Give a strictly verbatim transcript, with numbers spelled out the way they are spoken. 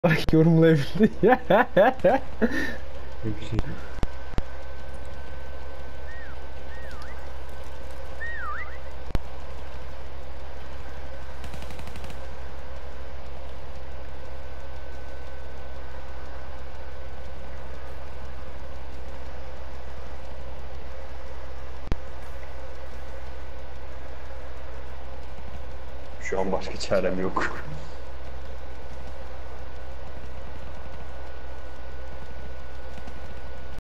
Bak yorumlayabildi ya. Bir şey. Şu an başka çarem yok.